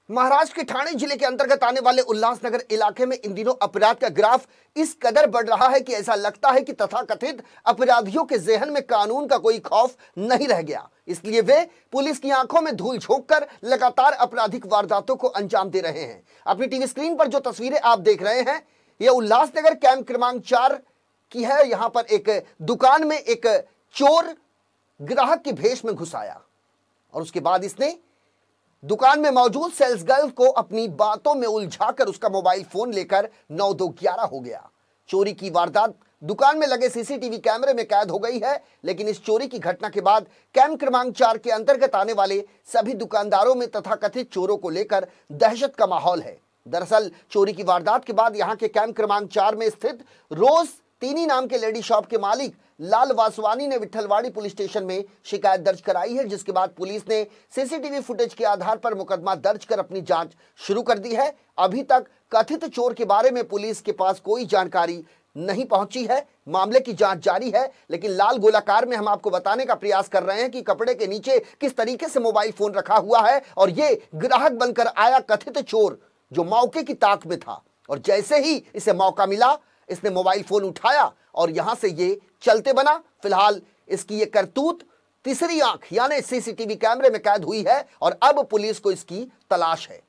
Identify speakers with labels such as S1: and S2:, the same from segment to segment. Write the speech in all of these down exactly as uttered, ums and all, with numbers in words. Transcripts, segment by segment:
S1: महाराष्ट्र के ठाणे जिले के अंतर्गत आने वाले उल्लासनगर इलाके में इन दिनों अपराध का ग्राफ इस कदर बढ़ रहा है कि ऐसा लगता है कि तथाकथित अपराधियों के जहन में कानून का कोई खौफ नहीं रह गया। इसलिए वे पुलिस की आंखों में धूल झोंककर लगातार आपराधिक वारदातों को अंजाम दे रहे हैं। अपनी टीवी स्क्रीन पर जो तस्वीरें आप देख रहे हैं, यह उल्लासनगर कैंप क्रमांक चार की है। यहां पर एक दुकान में एक चोर ग्राहक के भेष में घुस आया और उसके बाद इसने दुकान में मौजूद सेल्स गर्ल को अपनी बातों में उलझाकर उसका मोबाइल फोन लेकर नौ दो ग्यारह हो गया। चोरी की वारदात दुकान में लगे सीसीटीवी कैमरे में कैद हो गई है, लेकिन इस चोरी की घटना के बाद कैंप क्रमांक चार के अंतर्गत आने वाले सभी दुकानदारों में तथाकथित चोरों को लेकर दहशत का माहौल है। दरअसल चोरी की वारदात के बाद यहां के कैंप क्रमांक चार में स्थित रोज तीनी नाम के लेडी शॉप के मालिक लाल वासवानी ने विठलवाड़ी पुलिस स्टेशन में शिकायत दर्ज कराई है, जिसके बाद पुलिस ने सीसीटीवी फुटेज के आधार पर मुकदमा दर्ज कर अपनी जांच शुरू कर दी है। अभी तक कथित चोर के बारे में पुलिस के पास कोई जानकारी नहीं पहुंची है। मामले की जांच जारी है, लेकिन लाल गोलाकार में हम आपको बताने का प्रयास कर रहे हैं कि कपड़े के नीचे किस तरीके से मोबाइल फोन रखा हुआ है और ये ग्राहक बनकर आया कथित चोर जो मौके की ताक में था, और जैसे ही इसे मौका मिला इसने मोबाइल फोन उठाया और यहां से ये चलते बना। फिलहाल इसकी ये करतूत तीसरी आंख यानी सीसीटीवी कैमरे में कैद हुई है और अब पुलिस को इसकी तलाश है।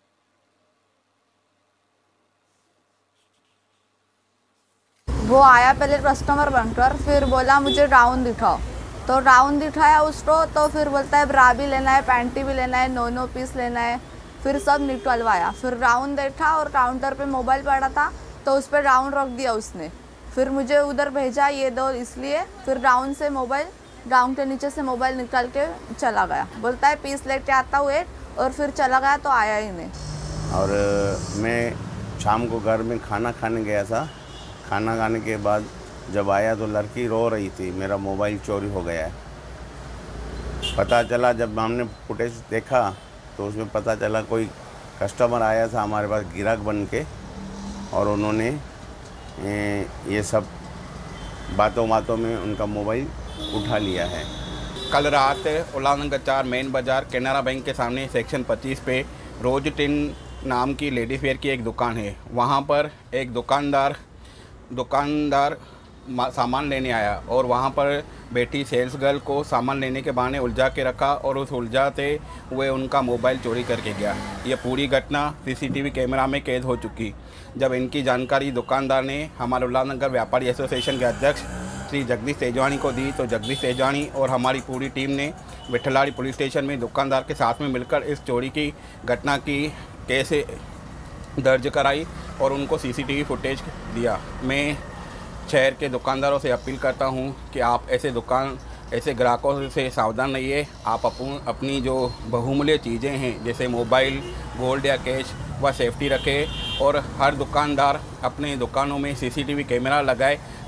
S2: वो आया पहले कस्टमर बनकर, फिर बोला मुझे राउंड दिखाओ, तो राउंड दिखाया उसको, तो फिर बोलता है ब्रा भी लेना है, पैंटी भी लेना है, नो नो पीस लेना है, फिर सब निकलवाया। फिर राउंड देखा और काउंटर पे मोबाइल पड़ा था तो उस पर राउंड रख दिया उसने। फिर मुझे उधर भेजा ये दो, इसलिए फिर राउंड से मोबाइल राउंड के नीचे से मोबाइल निकाल के चला गया। बोलता है पीस लेके आता हूँ एक, और फिर चला गया तो आया ही नहीं।
S3: और मैं शाम को घर में खाना खाने गया था। खाना खाने के बाद जब आया तो लड़की रो रही थी, मेरा मोबाइल चोरी हो गया है। पता चला जब हमने फुटेज देखा तो उसमें पता चला कोई कस्टमर आया था हमारे पास ग्राहक बन के, और उन्होंने ये सब बातों बातों में उनका मोबाइल उठा लिया है।
S4: कल रात उल्लासनगर चार मेन बाज़ार कैनरा बैंक के सामने सेक्शन पच्चीस पे रोज टिन नाम की लेडीज़ वेयर की एक दुकान है। वहाँ पर एक दुकानदार दुकानदार सामान लेने आया और वहाँ पर बैठी सेल्स गर्ल को सामान लेने के बहाने उलझा के रखा और उस उलझाते हुए उनका मोबाइल चोरी करके गया। ये पूरी घटना सीसीटीवी कैमरा में कैद हो चुकी। जब इनकी जानकारी दुकानदार ने हमारे उल्लासनगर व्यापारी एसोसिएशन के अध्यक्ष श्री जगदीश तेजवानी को दी तो जगदीश तेजवानी और हमारी पूरी टीम ने विठलवाड़ी पुलिस स्टेशन में दुकानदार के साथ में मिलकर इस चोरी की घटना की केस दर्ज कराई और उनको सीसीटीवी फुटेज दिया। मैं शहर के दुकानदारों से अपील करता हूं कि आप ऐसे दुकान ऐसे ग्राहकों से सावधान रहिए। आप अपन अपनी जो बहुमूल्य चीज़ें हैं जैसे मोबाइल, गोल्ड या कैश वह सेफ्टी रखें और हर दुकानदार अपने दुकानों में सीसीटीवी कैमरा लगाए